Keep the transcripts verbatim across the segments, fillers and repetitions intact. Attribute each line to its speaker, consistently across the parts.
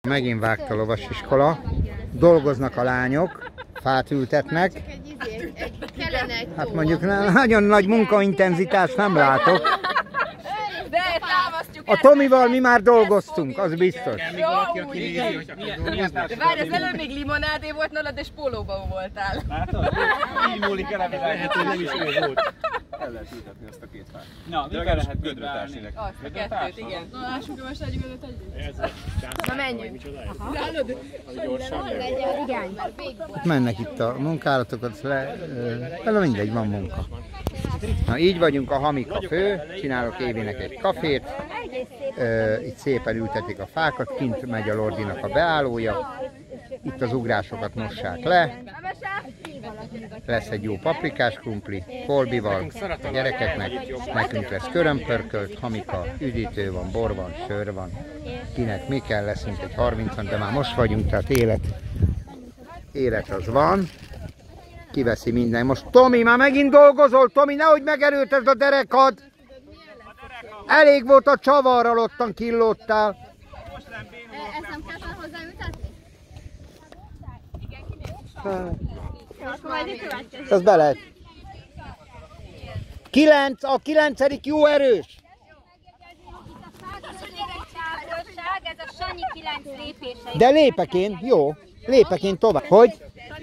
Speaker 1: Megint vágta a lovasiskola, dolgoznak a lányok, fát ültetnek. Hát mondjuk nagyon nagy munkaintenzitást nem látok. A Tomival mi már dolgoztunk, az biztos.
Speaker 2: De várj, az előbb még limonádé volt nálad, és pólóban voltál.
Speaker 3: Látod? Így múlik el a világ. Lehet, hogy nem is ő volt. El lehet ültetni azt a két fát. Na, mikor lehet gödrötársninek?
Speaker 2: Azt a kettőt, igen. Na, lássuk, hogy most egy gödröt együtt. Na, menjünk.
Speaker 1: Mennek itt a munkálatokat, le, le mindegy, van munka. Na, így vagyunk, a Hamika fő, csinálok Évinek egy kafét, itt szépen ültetik a fákat, kint megy a Lordinak a beállója, itt az ugrásokat mossák le, lesz egy jó paprikás krumpli, kolbival a gyerekeknek, nekünk lesz körömpörkölt, Hamika, üdítő van, bor van, sör van, kinek mi kell, leszünk egy harmincan, de már most vagyunk, tehát élet, élet az van. Kiveszi minden. Most Tomi, már megint dolgozol, Tomi, nehogy megerőltesd a derekad! Elég volt a csavarral, ottan killódtál.
Speaker 4: Ezt nem kell hozzáültetni?
Speaker 1: Ez be lehet. Kilenc, a kilencedik jó erős.
Speaker 4: Ez a Sanyi kilenc lépése.
Speaker 1: De lépek én, jó. Lépek én tovább. Hogy?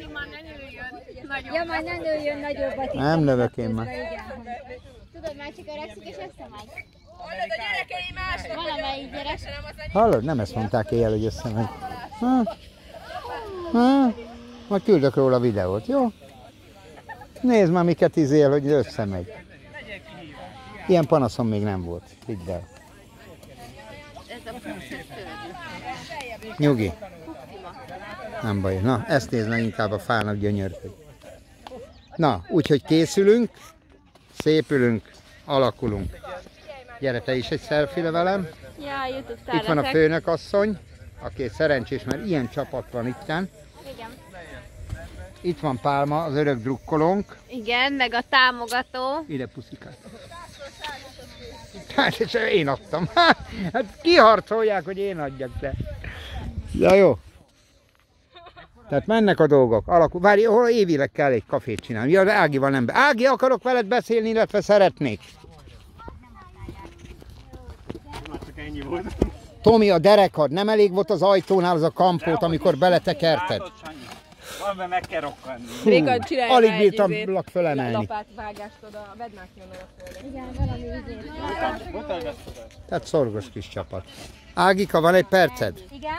Speaker 4: Ja, majd nem nőjön nagyobbat.
Speaker 1: Nem növök én már.
Speaker 4: Tudod, már csak öregszik és összemegy.
Speaker 2: Hallod, a gyerekei másnak.
Speaker 4: Valamelyik gyerek.
Speaker 1: Hallod? Nem ezt mondták éjjel, hogy összemegy. Ha? Ha? Majd küldök róla videót, jó? Nézd már, miket izél, hogy összemegy. Ilyen panaszom még nem volt. Hidd el. Nyugi. Nem baj. Na, ezt nézd meg, inkább a fának gyönyörködik. Na, úgyhogy készülünk, szépülünk, alakulunk. Gyere te is egy selfie-re velem.
Speaker 4: Ja, YouTube
Speaker 1: Itt van a főnökasszony, aki egy szerencsés, mert ilyen csapat van itten.
Speaker 4: Igen.
Speaker 1: Itt van Pálma, az örök drukkolónk.
Speaker 4: Igen, meg a támogató.
Speaker 1: Ide puszikát. Hát és én adtam. Hát kiharcolják, hogy én adjak te. Ja, jó. Tehát mennek a dolgok. Alakul. Várj, hol Évileg kell egy kafét csinálni. Ja, Ágival nem be. Ági, akarok veled beszélni, illetve szeretnék. Tomi, a derekad, nem elég volt az ajtónál az a kampót, amikor beletekerted?
Speaker 3: Van, mert meg kell rokkanni.
Speaker 2: Régen csinálj
Speaker 1: Alig
Speaker 2: rá
Speaker 1: bírtam
Speaker 2: egy
Speaker 1: lak fölemelni.
Speaker 2: lapátvágást oda, vedd már ki onnan a földre.
Speaker 4: Igen, valami izét.
Speaker 1: Tehát szorgos kis csapat. Ágika, van egy perced?
Speaker 4: Igen.